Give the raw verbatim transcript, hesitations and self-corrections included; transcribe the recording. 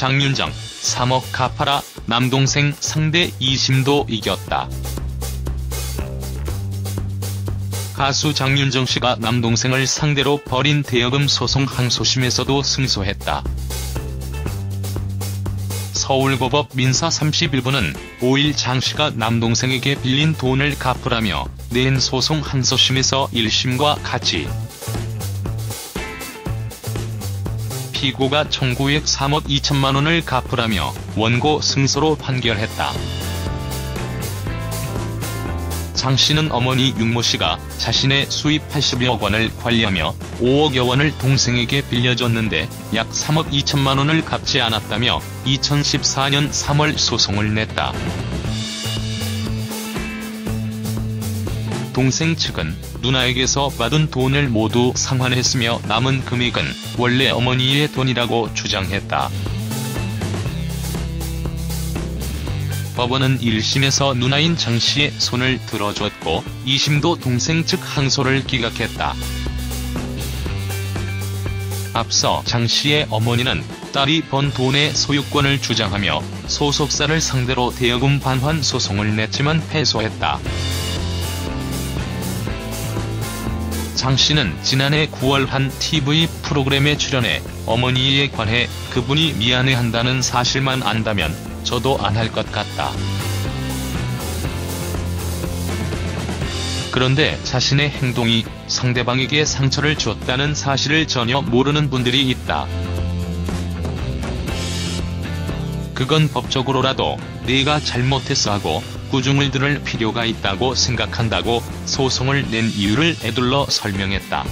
장윤정, 삼억 갚아라. 남동생 상대 이심도 이겼다. 가수 장윤정 씨가 남동생을 상대로 벌인 대여금 소송 항소심에서도 승소했다. 서울고법 민사 삼십일 부는 오일 장 씨가 남동생에게 빌린 돈을 갚으라며 낸 소송 항소심에서 일 심과 같이 피고가 청구액 삼억 이천만 원을 갚으라며 원고 승소로 판결했다. 장 씨는 어머니 윤모 씨가 자신의 수입 팔십여억 원을 관리하며 오억여 원을 동생에게 빌려줬는데 약 삼억 이천만 원을 갚지 않았다며 이천십사 년 삼월 소송을 냈다. 동생 측은 누나에게서 받은 돈을 모두 상환했으며 남은 금액은 원래 어머니의 돈이라고 주장했다. 법원은 일 심에서 누나인 장 씨의 손을 들어줬고 이 심도 동생 측 항소를 기각했다. 앞서 장 씨의 어머니는 딸이 번 돈의 소유권을 주장하며 소속사를 상대로 대여금 반환 소송을 냈지만 패소했다. 장 씨는 지난해 구월 한 티비 프로그램에 출연해 어머니에 관해 그분이 미안해한다는 사실만 안다면 저도 안 할 것 같다. 그런데 자신의 행동이 상대방에게 상처를 줬다는 사실을 전혀 모르는 분들이 있다. 그건 법적으로라도 내가 잘못했어 하고 꾸중을 들을 필요가 있다고 생각한다고 소송을 낸 이유를 에둘러 설명했다.